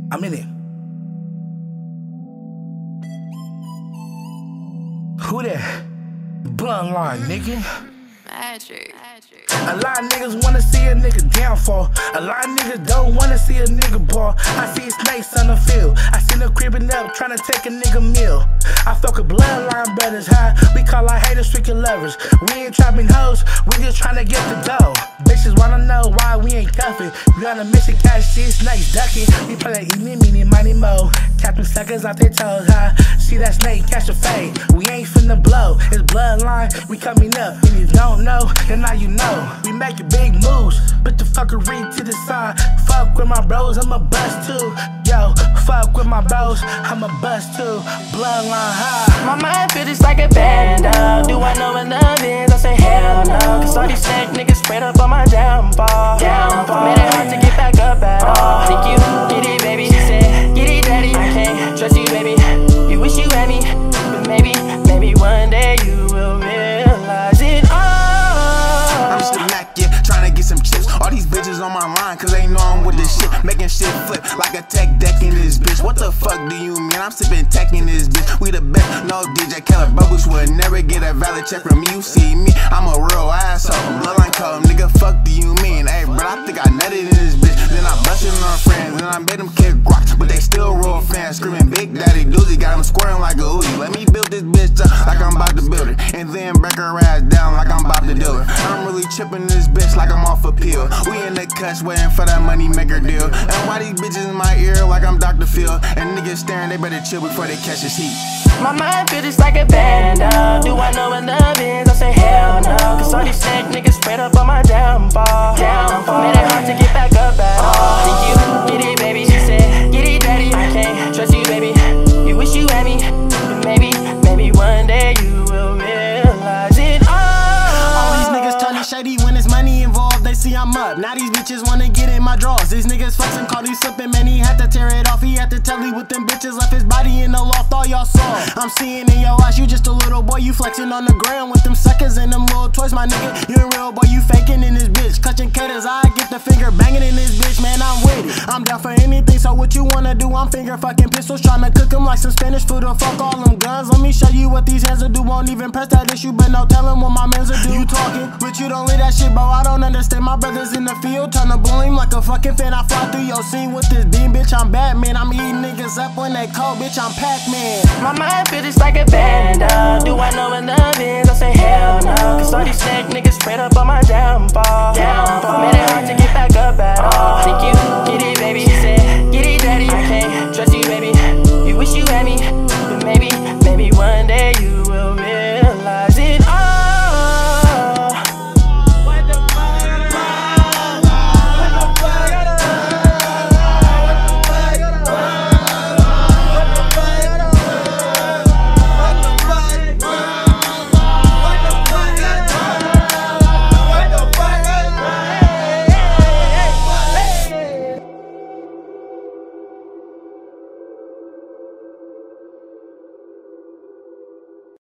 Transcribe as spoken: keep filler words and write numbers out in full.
I'm in it. Who that? Bloodline, nigga. Magic. A lot of niggas wanna see a nigga downfall. A lot of niggas don't wanna see a nigga ball. I see snakes on the field. I seen them creeping up, trying to take a nigga meal. I fuck with bloodline brothers, huh? We call our haters freaking lovers. We ain't trapping hoes, we just trying to get the dough. Bitches wanna know why we ain't cuffing. We on a mission, catch shit, snakes ducking. We play eeny, meeny, miny, mo. Tap them suckers off their toes, huh? See that snake, catch a fade. We ain't finna blow. It's bloodline, we coming up. If you don't know, then now you know. We making big moves, put the fuckery to the side. Fuck with my bros, I'm a bust too. Yo, fuck with my bros, I'm a bust too. Bloodline high. My mind feel just like a bando. Do I know what love is? I say hell no. Cause all these snake niggas spread up on my downfall. Downfall. Made it hard to get back up at all. Think you get it, baby? Said, get it, daddy. I can't trust you, baby. You wish you had me, but maybe, maybe one day you will realize it all. I'm just a Mac, yeah, trying to get some chips. All these bitches on my line, cause they know I'm with this shit. Making shit flip like a tech deck in this bitch. What the fuck do you mean? I'm sipping tech in this bitch. We the best, no D J Khaled Bubbles would never get a valid check from me. You see me, I'm a real asshole. Bloodline code, nigga, fuck do you mean? Hey, bro, I think I nutted in this bitch. Then I busted on friends, then I made them kick rocks. But they still real fans, screaming Big Daddy Doozy. Got them squirting like a Uzi. Let me build this bitch up like I'm about to build it. And then break her ass down like I'm about to do it. I'm really chipping this bitch like I'm off a pill. We in the cuts waiting for that money maker deal. And why these bitches in my ear like I'm Doctor Phil? And niggas staring, they better chill before they catch this heat. My mind feel just like a bando. Do I know what love is? I say hell no. Cause all these snake niggas spread up on my downfall. Downfall. Made it hard to get back up at all. Think you get it, baby? Said, get it, daddy. I can't trust you, baby. You wish you had me, but maybe, maybe one day you will realize it all. All these niggas turning shady when there's money involved. They see I'm up. Now these bitches wanna get in my drawers. These niggas flexing, call these slipping. Man, he had to tear it off. He had to tell me with them bitches. Left his body in the loft. All y'all saw. I'm seeing in your eyes. You just a little boy. You flexing on the ground with them suckers and them little toys. My nigga, you a real boy. You faking in this bitch. Clutching caters. I get the finger banging in this bitch. Man, I'm with it. I'm down for anything. So what you wanna do? I'm finger fucking pistols. Tryna cook them like some Spanish food. Or fuck all them guns. Let me show you what these hands will do. Won't even press that issue. But no telling what my mans will do. You talking, but you don't leave that shit, bro. I don't understand. My brothers in the field tryna bloom like a fucking fan. I fly through your scene with this beam, bitch. I'm Batman. I'm eating niggas up when they cold, bitch. I'm Pac-Man. My mind feel just like a bando. Do I know what love is? I say hell no. Cause all these snake niggas spread up on my downfall. Downfall. Made it hard to get back up at all. Think you get it, baby?